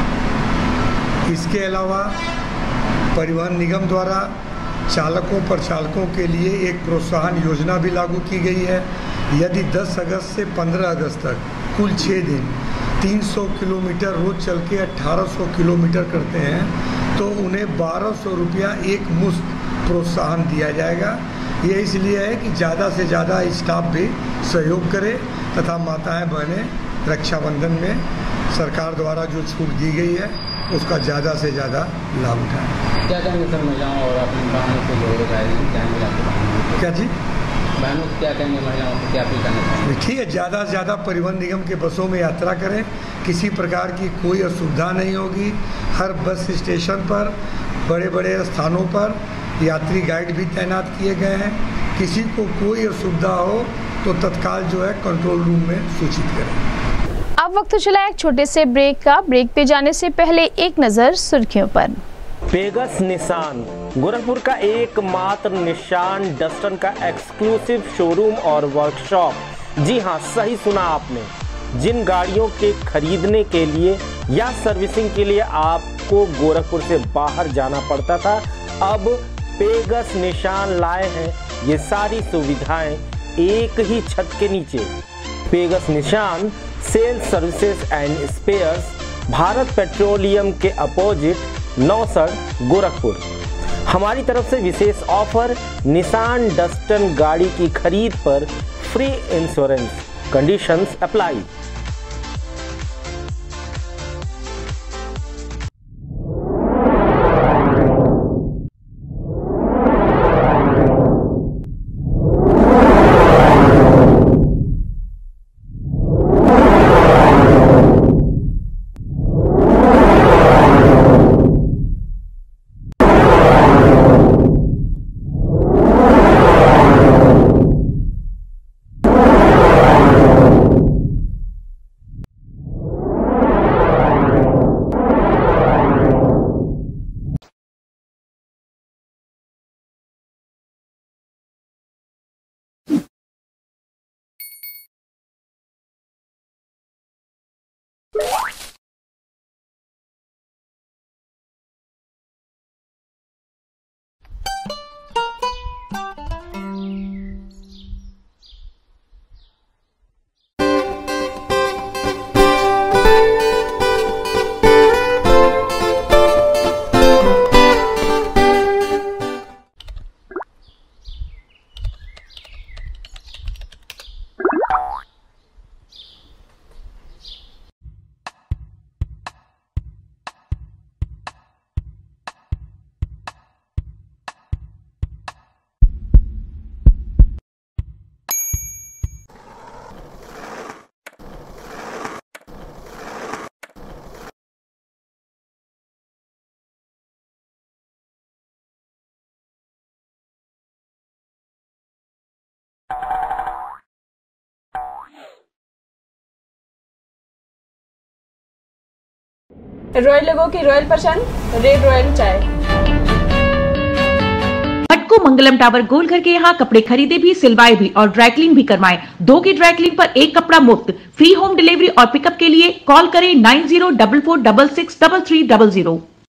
है। इसके अलावा परिवहन निगम द्वारा चालकों प्रचालकों के लिए एक प्रोत्साहन योजना भी लागू की गई है। यदि 10 अगस्त से 15 अगस्त तक कुल 6 दिन 300 किलोमीटर रोज चल के 1800 किलोमीटर करते हैं तो उन्हें 1200 रुपया एक मुश्त प्रोत्साहन दिया जाएगा। ये इसलिए है कि ज़्यादा से ज़्यादा स्टाफ भी सहयोग करे तथा माताएं बहनें रक्षाबंधन में सरकार द्वारा जो छूट दी गई है उसका ज़्यादा से ज़्यादा लाभ उठाएं। क्या कहेंगे सर महिलाओं और अपनी बहनों को जो रोज़गार क्या जी बहनों को क्या कहेंगे, महिलाओं को क्या अपील करना चाहेंगे? ठीक है, ज़्यादा से ज़्यादा परिवहन निगम के बसों में यात्रा करें, किसी प्रकार की कोई असुविधा नहीं होगी। हर बस स्टेशन पर बड़े बड़े स्थानों पर यात्री गाइड भी तैनात किए गए हैं। किसी को कोई असुविधा हो तो तत्काल जो है कंट्रोल रूम में सूचित करें। अब वक्त चला एक छोटे से ब्रेक का। ब्रेक पे जाने से पहले एक नज़र सुर्खियों पर। पेगस निसान गोरखपुर का एकमात्र निशान डस्टन का एक्सक्लूसिव शोरूम और वर्कशॉप। जी हां, सही सुना आपने। जिन गाड़ियों के खरीदने के लिए या सर्विसिंग के लिए आपको गोरखपुर से बाहर जाना पड़ता था, अब पेगस निशान लाए हैं ये सारी सुविधाएं एक ही छत के नीचे। पेगस Nissan sales services and spares, Bharat Petroleum के अपोजिट नौसड़ गोरखपुर। हमारी तरफ से विशेष ऑफर, निसान डस्टन गाड़ी की खरीद पर free insurance, conditions apply. Royal लोगों की रॉयल पसंद, रेड रॉयल चाय। मटकू मंगलम टावर गोलघर के यहाँ कपड़े खरीदे भी, सिलवाए भी और ड्राइक्लिंग भी करवाएं। 2 की ड्राइक्लिंग पर 1 कपड़ा मुफ्त। फ्री होम डिलीवरी और पिकअप के लिए कॉल करें 9044663300।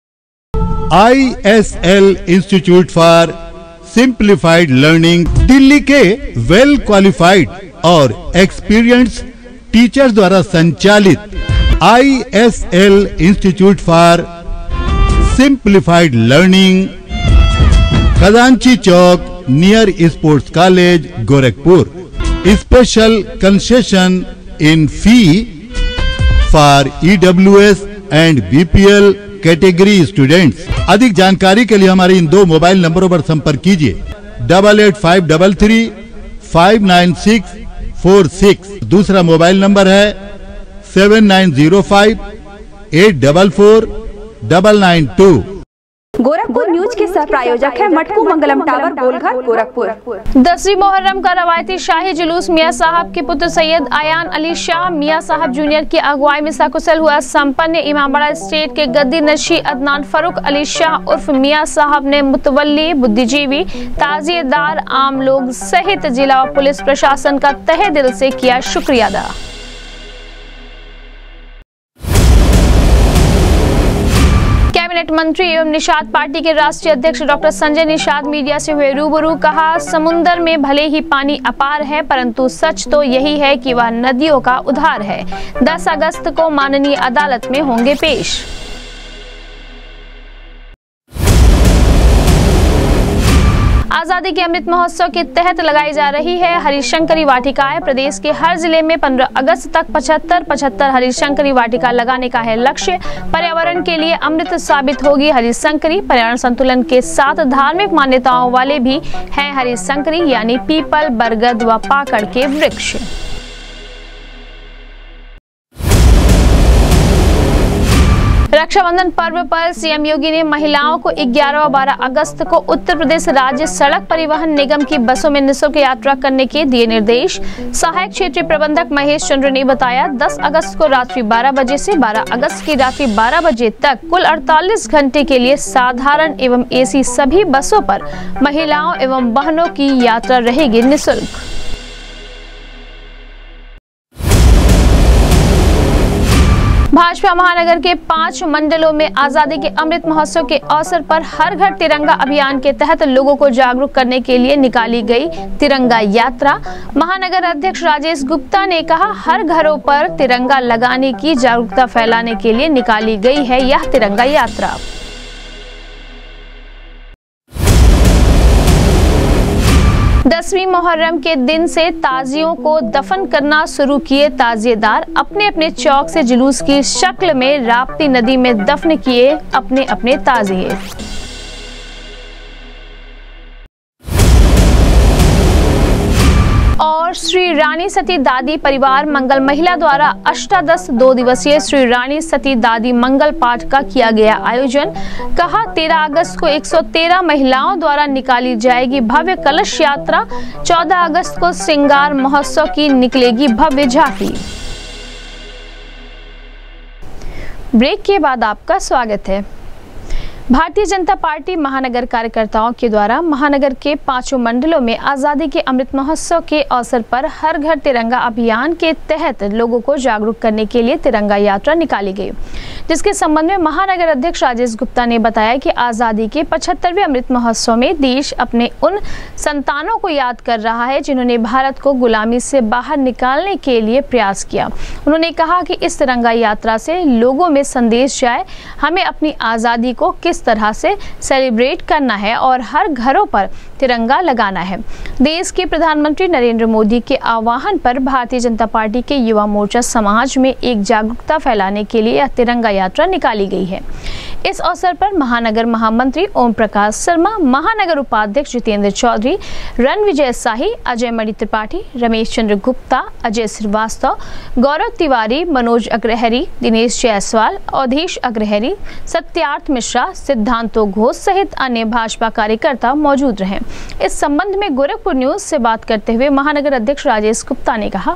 ISL institute for simplified learning Delhi के वेल क्वालिफाइड और एक्सपीरियंस्ड टीचर्स द्वारा संचालित ISL institute for simplified learning, Khajanchi Chowk near sports college Gorakhpur. Special concession in fee for EWS and BPL category students. अधिक जानकारी के लिए हमारे इन 2 मोबाइल नंबरों पर संपर्क कीजिए 8853359646। दूसरा मोबाइल नंबर है 7905844992। गोरखपुर न्यूज के सह प्रायोजक है मटकू मंगलम टावर गोलघर गोरखपुर। 10वीं मुहर्रम का रवायती शाही जुलूस मियां साहब के पुत्र सैयद आयान अली शाह मियां साहब जूनियर की अगुवाई में सकुशल हुआ संपन्न। इमामबाड़ा स्टेट के गद्दी नशी अदनान फारूक अली शाह उर्फ मियां साहब ने मुतवल्ली, बुद्धिजीवी, ताजिएदार, आम लोग सहित जिला और पुलिस प्रशासन का तहे दिल से किया शुक्रिया अदा। कैबिनेट मंत्री एवं निषाद पार्टी के राष्ट्रीय अध्यक्ष डॉक्टर संजय निषाद मीडिया से हुए रूबरू। कहा, समुंदर में भले ही पानी अपार है परंतु सच तो यही है कि वह नदियों का उद्धार है। 10 अगस्त को माननीय अदालत में होंगे पेश। आजादी के अमृत महोत्सव के तहत लगाई जा रही है हरिशंकरी वाटिकाएं। प्रदेश के हर जिले में 15 अगस्त तक 75 हरिशंकरी वाटिका लगाने का है लक्ष्य। पर्यावरण के लिए अमृत साबित होगी हरिशंकरी। पर्यावरण संतुलन के साथ धार्मिक मान्यताओं वाले भी हैं हरिशंकरी यानी पीपल, बरगद व पाकड़ के वृक्ष। रक्षाबंधन पर्व पर सीएम योगी ने महिलाओं को 11 और 12 अगस्त को उत्तर प्रदेश राज्य सड़क परिवहन निगम की बसों में निःशुल्क यात्रा करने के दिए निर्देश। सहायक क्षेत्रीय प्रबंधक महेश चंद्र ने बताया, 10 अगस्त को रात्रि 12 बजे से 12 अगस्त की रात्रि 12 बजे तक कुल 48 घंटे के लिए साधारण एवं एसी सभी बसों पर महिलाओं एवं बहनों की यात्रा रहेगी निःशुल्क। भाजपा महानगर के 5 मंडलों में आजादी के अमृत महोत्सव के अवसर पर हर घर तिरंगा अभियान के तहत लोगों को जागरूक करने के लिए निकाली गई तिरंगा यात्रा। महानगर अध्यक्ष राजेश गुप्ता ने कहा, हर घरों पर तिरंगा लगाने की जागरूकता फैलाने के लिए निकाली गई है यह तिरंगा यात्रा। दसवीं मुहर्रम के दिन से ताजियों को दफन करना शुरू किए ताजिएदार। अपने अपने चौक से जुलूस की शक्ल में राप्ती नदी में दफन किए अपने अपने ताजिए। और श्री रानी सती दादी परिवार मंगल महिला द्वारा अष्टादश 2 दिवसीय श्री रानी सती दादी मंगल पाठ का किया गया आयोजन। कहा, 13 अगस्त को 113 महिलाओं द्वारा निकाली जाएगी भव्य कलश यात्रा। 14 अगस्त को श्रृंगार महोत्सव की निकलेगी भव्य झांकी। ब्रेक के बाद आपका स्वागत है। भारतीय जनता पार्टी महानगर कार्यकर्ताओं के द्वारा महानगर के 5 मंडलों में आजादी के अमृत महोत्सव के अवसर पर हर घर तिरंगा अभियान के तहत लोगों को जागरूक करने के लिए तिरंगा यात्रा निकाली गई, जिसके संबंध में महानगर अध्यक्ष राजेश गुप्ता ने बताया कि आजादी के 75वें अमृत महोत्सव में देश अपने उन संतानों को याद कर रहा है जिन्होंने भारत को गुलामी से बाहर निकालने के लिए प्रयास किया। उन्होंने कहा कि इस तिरंगा यात्रा से लोगों में संदेश जाए, हमें अपनी आजादी को किस तरह से सेलिब्रेट करना है और हर घरों पर तिरंगा लगाना है। देश के प्रधानमंत्री नरेंद्र मोदी के आह्वान पर भारतीय जनता पार्टी के युवा मोर्चा समाज में एक जागरूकता फैलाने के लिए यह तिरंगा यात्रा निकाली गई है। इस अवसर पर महानगर महामंत्री ओम प्रकाश शर्मा, महानगर उपाध्यक्ष जितेंद्र चौधरी, रणविजय शाही, अजय मणि त्रिपाठी, रमेश चंद्र गुप्ता, अजय श्रीवास्तव, गौरव तिवारी, मनोज अग्रहरी, दिनेश जायसवाल, अवधेश अग्रहरी, सत्यार्थ मिश्रा, सिद्धांतो घोष सहित अन्य भाजपा कार्यकर्ता मौजूद रहे। इस संबंध में गोरखपुर न्यूज से बात करते हुए महानगर अध्यक्ष राजेश गुप्ता ने कहा,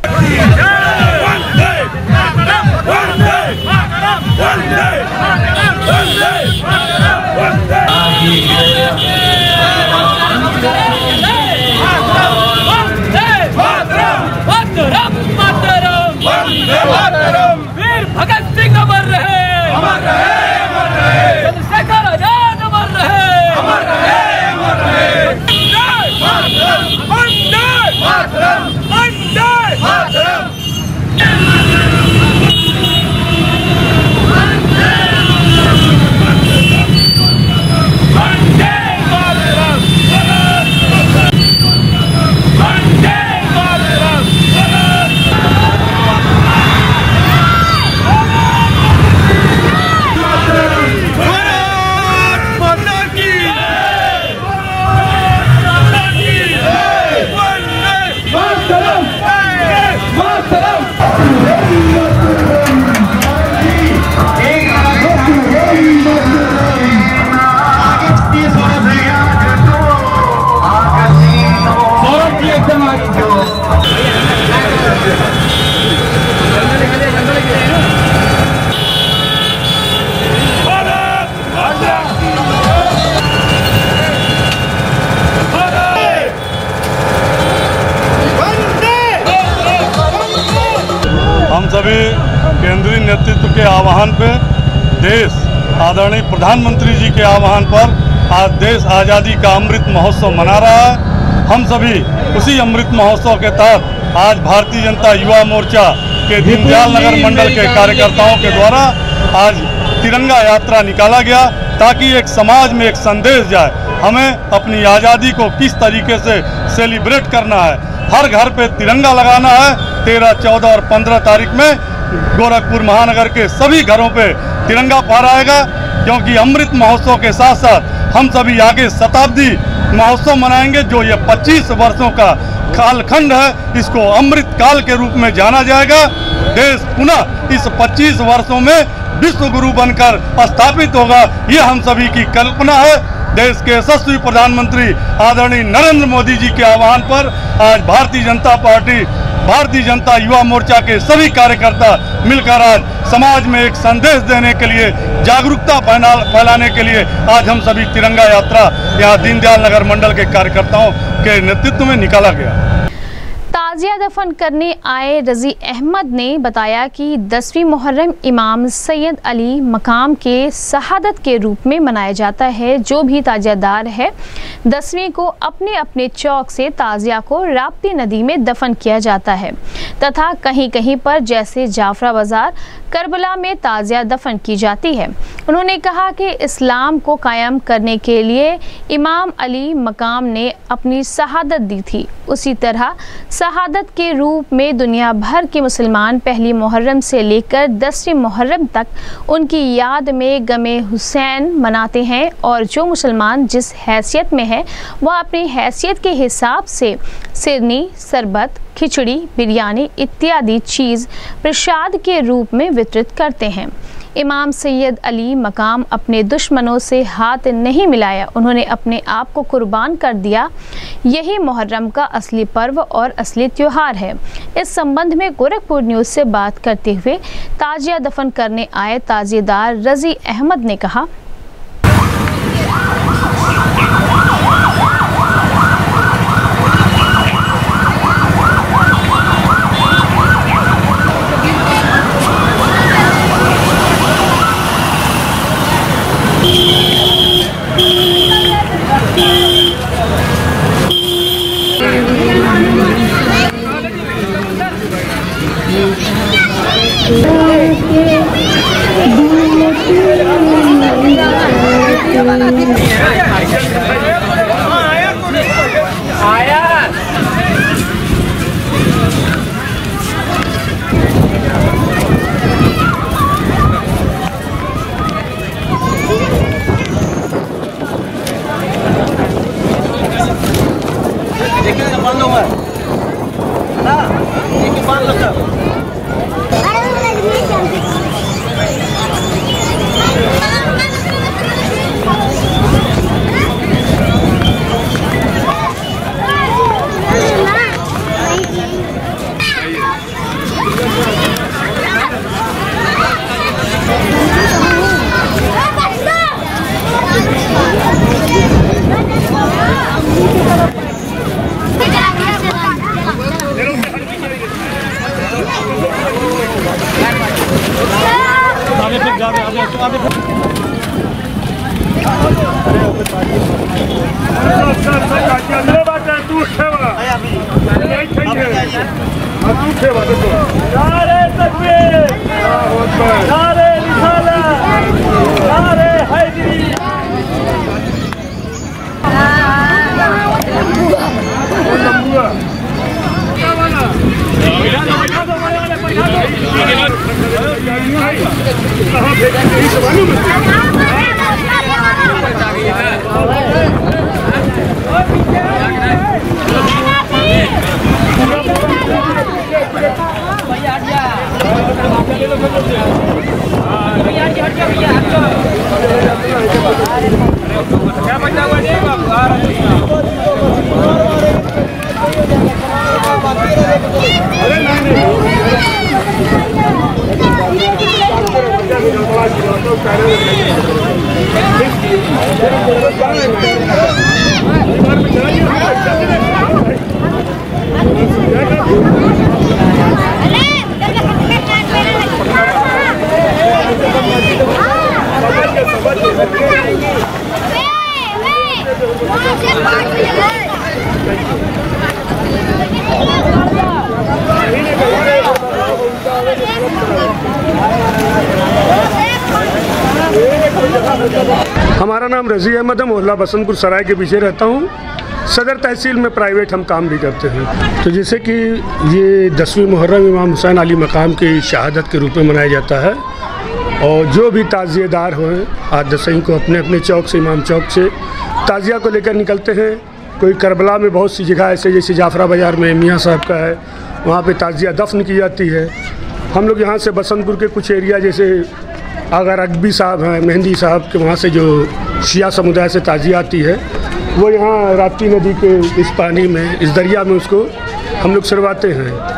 वीर भगत सिंह अमर रहे, अमर रहे, अमर रहे, चंद्रशेखर आजाद अमर रहे, अमर रहे, अमर रहे, वंदे मातरम, वंदे मातरम। वंदे देश आदरणीय प्रधानमंत्री जी के आह्वान पर आज देश आज़ादी का अमृत महोत्सव मना रहा है। हम सभी उसी अमृत महोत्सव के तहत आज भारतीय जनता युवा मोर्चा के दीनदयाल नगर मंडल के कार्यकर्ताओं के द्वारा आज तिरंगा यात्रा निकाला गया, ताकि एक समाज में एक संदेश जाए हमें अपनी आज़ादी को किस तरीके से सेलिब्रेट करना है। हर घर पे तिरंगा लगाना है। 13, 14 और 15 तारीख में गोरखपुर महानगर के सभी घरों पे तिरंगा फहराएगा, क्योंकि अमृत महोत्सव के साथ साथ हम सभी आगे शताब्दी महोत्सव मनाएंगे। जो ये 25 वर्षों का कालखंड है, इसको अमृत काल के रूप में जाना जाएगा। देश पुनः इस 25 वर्षों में विश्व गुरु बनकर स्थापित होगा, ये हम सभी की कल्पना है। देश के यशस्वी प्रधानमंत्री आदरणीय नरेंद्र मोदी जी के आह्वान पर आज भारतीय जनता पार्टी, भारतीय जनता युवा मोर्चा के सभी कार्यकर्ता मिलकर आज समाज में एक संदेश देने के लिए, जागरूकता फैलाने के लिए आज हम सभी तिरंगा यात्रा यहाँ दीनदयाल नगर मंडल के कार्यकर्ताओं के नेतृत्व में निकाला गया। ताजिया दफन करने आए रजी अहमद ने बताया कि 10वीं मुहर्रम इमाम सैयद अली मकाम के शहादत के रूप में मनाया जाता है। जो भी ताजियादार है 10वीं को अपने अपने चौक से ताजिया को राप्ती नदी में दफन किया जाता है तथा कहीं कहीं पर जैसे जाफरा बाजार, करबला में ताजिया दफन की जाती है। उन्होंने कहा कि इस्लाम को कायम करने के लिए इमाम अली मकाम ने अपनी शहादत दी थी, उसी तरह शहादत के रूप में दुनिया भर के मुसलमान पहली मुहर्रम से लेकर 10वीं मुहर्रम तक उनकी याद में गमे हुसैन मनाते हैं और जो मुसलमान जिस हैसियत में है वह अपनी हैसियत के हिसाब से सिरनी, शरबत, खिचड़ी, बिरयानी इत्यादि चीज़ प्रसाद के रूप में वितरित करते हैं। इमाम सैयद अली मकाम अपने दुश्मनों से हाथ नहीं मिलाया, उन्होंने अपने आप को कुर्बान कर दिया। यही मुहर्रम का असली पर्व और असली त्योहार है। इस संबंध में गोरखपुर न्यूज़ से बात करते हुए ताजिया दफन करने आए ताजिएदार रजी अहमद ने कहा, हमारा नाम रज़ी अहमद है, मोहल्ला बसंतपुर सराय के पीछे रहता हूँ। सदर तहसील में प्राइवेट हम काम भी करते हैं। तो जैसे कि ये 10वीं मुहर्रम इमाम हुसैन अली मकाम की शहादत के रूप में मनाया जाता है और जो भी ताज़िएदार हो आज दसवीं को अपने अपने चौक से, इमाम चौक से ताज़िया को लेकर निकलते हैं। कोई करबला में बहुत सी जगह ऐसे जैसे जाफरा बाज़ार में मियाँ साहब का है, वहाँ पे ताज़िया दफन की जाती है। हम लोग यहाँ से बसंतपुर के कुछ एरिया जैसे अगर अकबी साहब हैं, मेहंदी साहब के वहाँ से जो शिया समुदाय से ताज़िया आती है वो यहाँ राप्ती नदी के इस पानी में, इस दरिया में उसको हम लोग सरवाते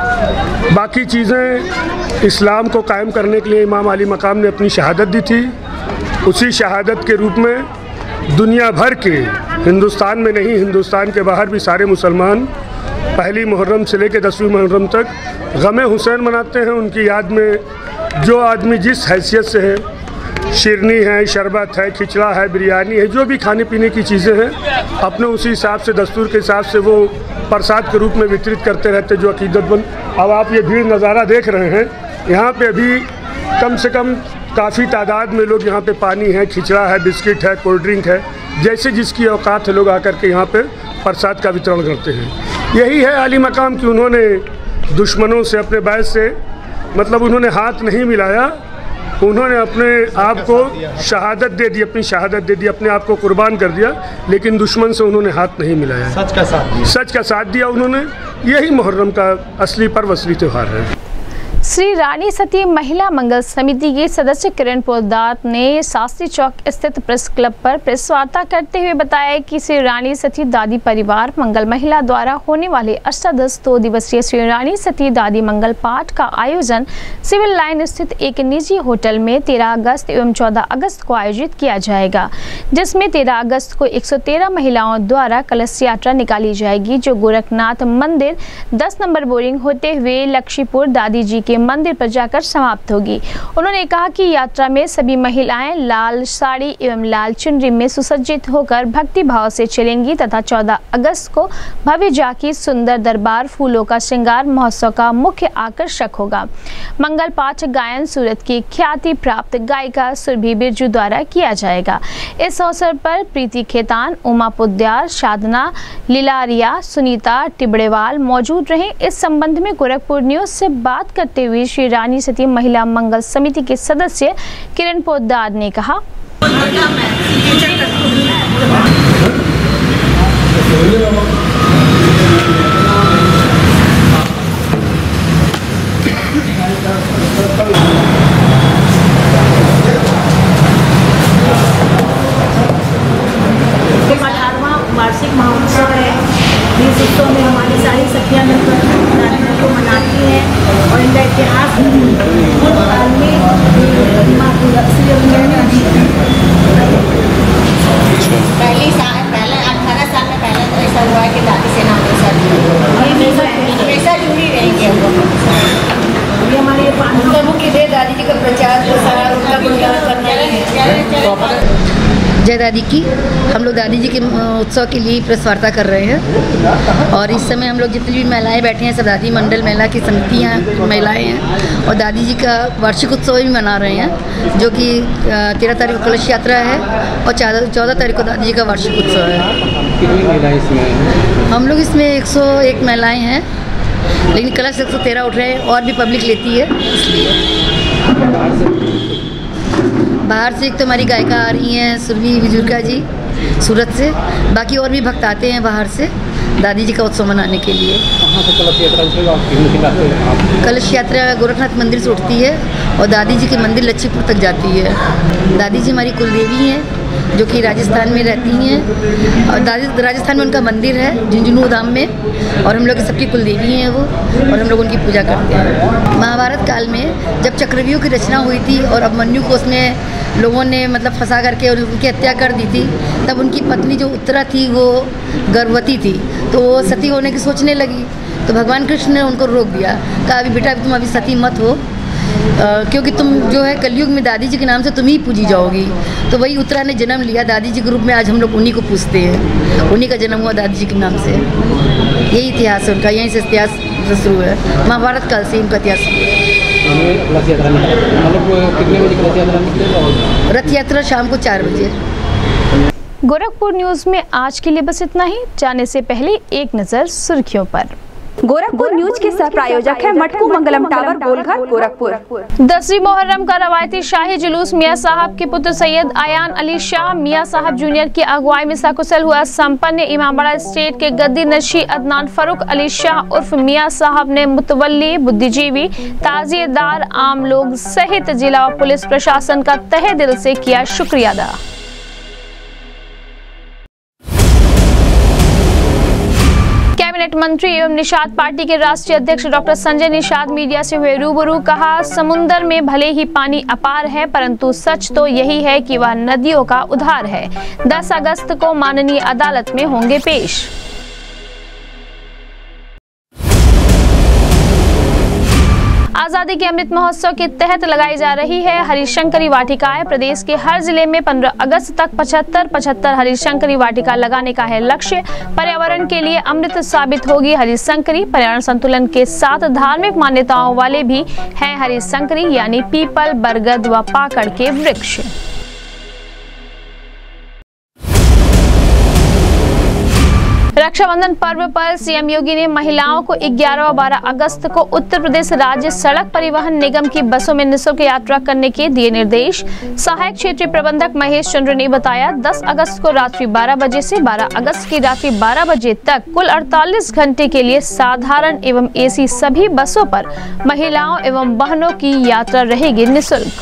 हैं। बाकी चीज़ें इस्लाम को कायम करने के लिए इमाम अली मकाम ने अपनी शहादत दी थी। उसी शहादत के रूप में दुनिया भर के, हिंदुस्तान में नहीं हिंदुस्तान के बाहर भी सारे मुसलमान पहली मुहर्रम से लेकर 10वीं मुहर्रम तक गम हुसैन मनाते हैं। उनकी याद में जो आदमी जिस हैसियत से है, शिरनी है, शरबत है, खिचड़ा है, बिरयानी है, जो भी खाने पीने की चीज़ें हैं, अपने उसी हिसाब से, दस्तूर के हिसाब से वो प्रसाद के रूप में वितरित करते रहते जो अकीदतमंद। अब आप ये भीड़ नज़ारा देख रहे हैं, यहाँ पे अभी कम से कम काफ़ी तादाद में लोग यहाँ पे पानी है, खिचड़ा है, बिस्किट है, कोल्ड ड्रिंक है, जैसे जिसकी औकात है लोग आकर के यहाँ पे प्रसाद का वितरण करते हैं। यही है अली मकाम कि उन्होंने दुश्मनों से, अपने बैस से, मतलब उन्होंने हाथ नहीं मिलाया, उन्होंने अपने आप को शहादत दे दी, अपनी शहादत दे दी, अपने आप को कुर्बान कर दिया, लेकिन दुश्मन से उन्होंने हाथ नहीं मिलाया, सच का साथ दिया उन्होंने। यही मुहर्रम का असली पर्व, असली त्यौहार है। श्री रानी सती महिला मंगल समिति के सदस्य किरण पोद्दार ने शास्त्री चौक स्थित प्रेस क्लब पर प्रेस वार्ता करते हुए बताया कि श्री रानी सती दादी परिवार मंगल महिला द्वारा होने वाले अष्टादश 2 दिवसीय श्री रानी सती दादी मंगल पाठ का आयोजन सिविल लाइन स्थित एक निजी होटल में 13 अगस्त एवं 14 अगस्त को आयोजित किया जाएगा, जिसमें 13 अगस्त को 113 महिलाओं द्वारा कलश यात्रा निकाली जाएगी, जो गोरखनाथ मंदिर 10 नंबर बोरिंग होते हुए लक्ष्मीपुर दादी जी के मंदिर पर जाकर समाप्त होगी। उन्होंने कहा कि यात्रा में सभी महिलाएं लाल साड़ी एवं लाल चुनरी में सुसज्जित होकर भक्ति भाव से चलेंगी तथा 14 अगस्त को भव्य झांकी, सुंदर दरबार, फूलों का श्रृंगार महोत्सव का मुख्य आकर्षक होगा। मंगल पाठ गायन सूरत की ख्याति प्राप्त गायिका सुरभि बिरजू द्वारा किया जाएगा। इस अवसर पर प्रीति खेतान, उमा पुद्यार, साधना लिलारिया, सुनीता टिबड़ेवाल मौजूद रहे। इस संबंध में गोरखपुर न्यूज से बात करते हुए श्री रानी सती महिला मंगल समिति के सदस्य किरण पोद्दार ने कहा, वार्षिक महोत्सव है। इस उत्सव में हमारी सारी सखियाँ मिलकर को मनाती हैं और इनका इतिहास पहले 18 साल में पहले तो ऐसा हुआ है कि दादी से नाम हमेशा जुड़ी रहेंगे। ये हमारे उनका मुख्य दे दादी जी का प्रचार प्रसार उनका गुणगान करना है। जय दादी की। हम लोग दादी जी के उत्सव के लिए प्रेस वार्ता कर रहे हैं और इस समय हम लोग जितनी भी महिलाएं बैठे हैं सब दादी मंडल महिला की समितियाँ महिलाएं हैं और दादी जी का वार्षिक उत्सव भी मना रहे हैं, जो कि 13 तारीख को कलश यात्रा है और 14 तारीख को दादी जी का वार्षिक उत्सव है। हम लोग इसमें 101 महिलाएँ हैं, लेकिन कलश 113 उठ रहे हैं और भी पब्लिक लेती है, इसलिए बाहर से एक तो हमारी गायिका आ रही हैं सुरभि बिजुर्गा जी सूरत से, बाकी और भी भक्त आते हैं बाहर से दादी जी का उत्सव मनाने के लिए। कलश यात्रा गोरखनाथ मंदिर से उठती है और दादी जी के मंदिर लक्ष्मीपुर तक जाती है। दादी जी हमारी कुलदेवी हैं जो कि राजस्थान में रहती हैं और राजस्थान में उनका मंदिर है झुंझुनू धाम में और हम लोग सबकी कुलदेवी हैं वो और हम लोग उनकी पूजा करते हैं। महाभारत काल में जब चक्रव्यूह की रचना हुई थी और अभिमन्यु को उसमें लोगों ने मतलब फंसा करके और उनकी हत्या कर दी थी, तब उनकी पत्नी जो उत्तरा थी वो गर्भवती थी, तो वो सती होने की सोचने लगी, तो भगवान कृष्ण ने उनको रोक दिया, कहा अभी बेटा तुम अभी सती मत हो, क्योंकि तुम जो है कलयुग में दादी जी के नाम से तुम ही पूजी जाओगी। तो वही उत्तरा ने जन्म लिया दादी जी के रूप में, आज हम लोग उन्हीं को पूजते हैं, उन्हीं का जन्म हुआ दादी जी के नाम से। यही इतिहास है उनका, यहीं से इतिहास शुरू है, महाभारत काल से इनका इतिहास। रथ यात्रा मतलब कितने बजे रथ यात्रा निकलेगा? रथ यात्रा शाम को 4 बजे। गोरखपुर न्यूज में आज के लिए बस इतना ही। जाने से पहले एक नजर सुर्खियों पर। गोरखपुर न्यूज के सह प्रायोजक है मटकू मंगलम टावर गोलघर गोरखपुर। 10वीं मुहर्रम का रवायती शाही जुलूस मियां साहब के पुत्र सैयद आयान अली शाह मियां साहब जूनियर की अगुवाई में सकुशल हुआ संपन्न। इमामबाड़ा स्टेट के गद्दी नशी अदनान फरूक अली शाह उर्फ मियां साहब ने मुतवल्ली बुद्धिजीवी ताजिएदार आम लोग सहित जिला और पुलिस प्रशासन का तहे दिल से किया शुक्रिया अदा। कैबिनेट मंत्री एवं निषाद पार्टी के राष्ट्रीय अध्यक्ष डॉक्टर संजय निषाद मीडिया से हुए रूबरू। कहा, समुंदर में भले ही पानी अपार है परंतु सच तो यही है कि वह नदियों का उद्धार है। 10 अगस्त को माननीय अदालत में होंगे पेश। आजादी के अमृत महोत्सव के तहत लगाई जा रही है हरिशंकरी वाटिकाएं। प्रदेश के हर जिले में 15 अगस्त तक 75 हरिशंकरी वाटिका लगाने का है लक्ष्य। पर्यावरण के लिए अमृत साबित होगी हरिशंकरी। पर्यावरण संतुलन के साथ धार्मिक मान्यताओं वाले भी हैं हरिशंकरी यानी पीपल, बरगद व पाकड़ के वृक्ष। रक्षाबंधन पर्व पर सीएम योगी ने महिलाओं को 11 और 12 अगस्त को उत्तर प्रदेश राज्य सड़क परिवहन निगम की बसों में निःशुल्क यात्रा करने के दिए निर्देश। सहायक क्षेत्रीय प्रबंधक महेश चंद्र ने बताया, 10 अगस्त को रात्रि 12 बजे से 12 अगस्त की रात्रि 12 बजे तक कुल 48 घंटे के लिए साधारण एवं एसी सभी बसों पर महिलाओं एवं बहनों की यात्रा रहेगी निःशुल्क।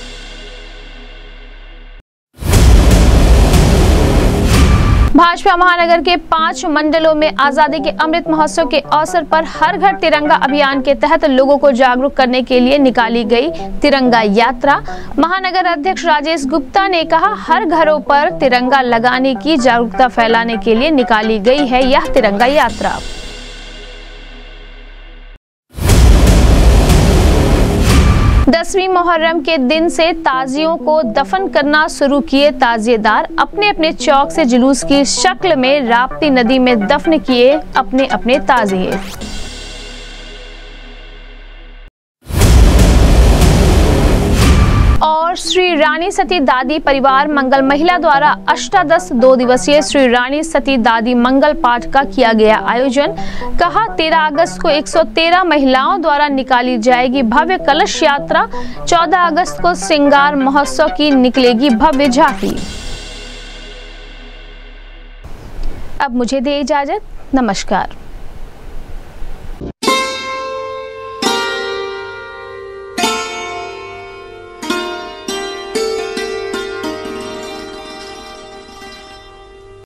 भाजपा महानगर के 5 मंडलों में आजादी के अमृत महोत्सव के अवसर पर हर घर तिरंगा अभियान के तहत लोगों को जागरूक करने के लिए निकाली गई तिरंगा यात्रा। महानगर अध्यक्ष राजेश गुप्ता ने कहा, हर घरों पर तिरंगा लगाने की जागरूकता फैलाने के लिए निकाली गई है यह तिरंगा यात्रा। दसवीं मुहर्रम के दिन से ताजियों को दफन करना शुरू किए ताजिएदार। अपने अपने चौक से जुलूस की शक्ल में राप्ती नदी में दफन किए अपने अपने ताजिए। और श्री रानी सती दादी परिवार मंगल महिला द्वारा अष्टादश 2 दिवसीय श्री रानी सती दादी मंगल पाठ का किया गया आयोजन। कहा, 13 अगस्त को 113 महिलाओं द्वारा निकाली जाएगी भव्य कलश यात्रा। 14 अगस्त को श्रृंगार महोत्सव की निकलेगी भव्य झांकी। अब मुझे दे इजाजत, नमस्कार।